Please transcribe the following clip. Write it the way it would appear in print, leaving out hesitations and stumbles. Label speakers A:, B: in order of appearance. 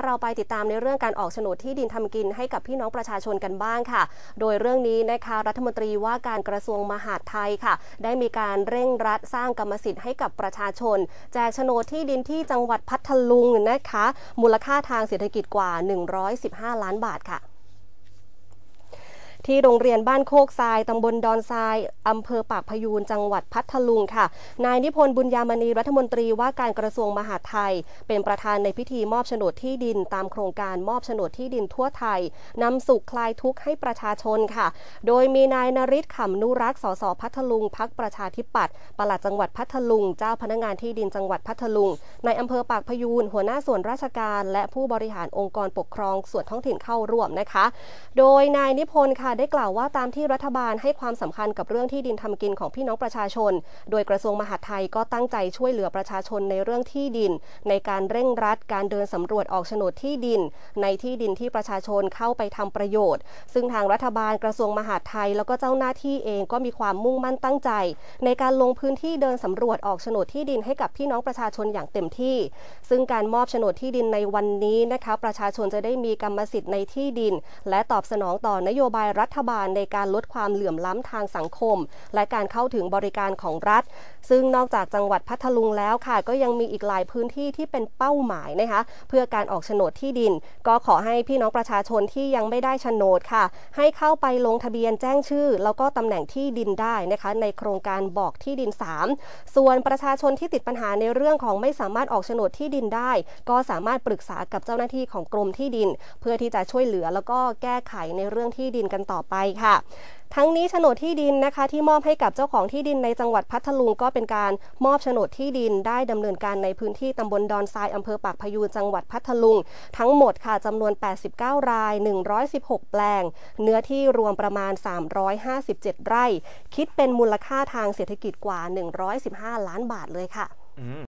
A: เราไปติดตามในเรื่องการออกโฉนดที่ดินทำกินให้กับพี่น้องประชาชนกันบ้างค่ะโดยเรื่องนี้นะคะรัฐมนตรีว่าการกระทรวงมหาดไทยค่ะได้มีการเร่งรัดสร้างกรรมสิทธิ์ให้กับประชาชนแจกโฉนดที่ดินที่จังหวัดพัทลุงนะคะมูลค่าทางเศรษฐกิจกว่า115 ล้านบาทค่ะที่โรงเรียนบ้านโคกทรายตำบลดอนทรายอำเภอปากพยูนจังหวัดพัทลุงค่ะนายนิพนธ์บุญญามณีรัฐมนตรีว่าการกระทรวงมหาดไทยเป็นประธานในพิธีมอบโฉนดที่ดินตามโครงการมอบโฉนดที่ดินทั่วไทยนำสุขคลายทุกข์ให้ประชาชนค่ะโดยมีนายนฤทธิ์ขำนุรักษ์สสพัทลุงพรรคประชาธิปัตย์ปลัดจังหวัดพัทลุงเจ้าพนักงานที่ดินจังหวัดพัทลุงในอำเภอปากพยูนหัวหน้าส่วนราชการและผู้บริหารองค์กรปกครองส่วนท้องถิ่นเข้าร่วมนะคะโดยนายนิพนธ์ค่ะได้กล่าวว่าตามที่รัฐบาลให้ความสำคัญกับเรื่องที่ดินทำกินของพี่น้องประชาชนโดยกระทรวงมหาดไทยก็ตั้งใจช่วยเหลือประชาชนในเรื่องที่ดินในการเร่งรัดการเดินสำรวจออกโฉนดที่ดินในที่ดินที่ประชาชนเข้าไปทำประโยชน์ซึ่งทางรัฐบาลกระทรวงมหาดไทยแล้วก็เจ้าหน้าที่เองก็มีความมุ่งมั่นตั้งใจในการลงพื้นที่เดินสำรวจออกโฉนดที่ดินให้กับพี่น้องประชาชนอย่างเต็มที่ซึ่งการมอบโฉนดที่ดินในวันนี้นะคะประชาชนจะได้มีกรรมสิทธิ์ในที่ดินและตอบสนองต่อนโยบายรัฐบาลในการลดความเหลื่อมล้ำทางสังคมและการเข้าถึงบริการของรัฐซึ่งนอกจากจังหวัดพัทลุงแล้วค่ะก็ยังมีอีกหลายพื้นที่ที่เป็นเป้าหมายนะคะเพื่อการออกโฉนดที่ดินก็ขอให้พี่น้องประชาชนที่ยังไม่ได้โฉนดค่ะให้เข้าไปลงทะเบียนแจ้งชื่อแล้วก็ตำแหน่งที่ดินได้นะคะในโครงการบอกที่ดิน3ส่วนประชาชนที่ติดปัญหาในเรื่องของไม่สามารถออกโฉนดที่ดินได้ก็สามารถปรึกษากับเจ้าหน้าที่ของกรมที่ดินเพื่อที่จะช่วยเหลือแล้วก็แก้ไขในเรื่องที่ดินกันต่อไปค่ะทั้งนี้โฉนดที่ดินนะคะที่มอบให้กับเจ้าของที่ดินในจังหวัดพัทลุงก็เป็นการมอบโฉนดที่ดินได้ดำเนินการในพื้นที่ตำบลดอนทรายอำเภอปากพยูนจังหวัดพัทลุงทั้งหมดค่ะจำนวน89ราย116แปลงเนื้อที่รวมประมาณ357ไร่คิดเป็นมูลค่าทางเศรษฐกิจกว่า115 ล้านบาทเลยค่ะ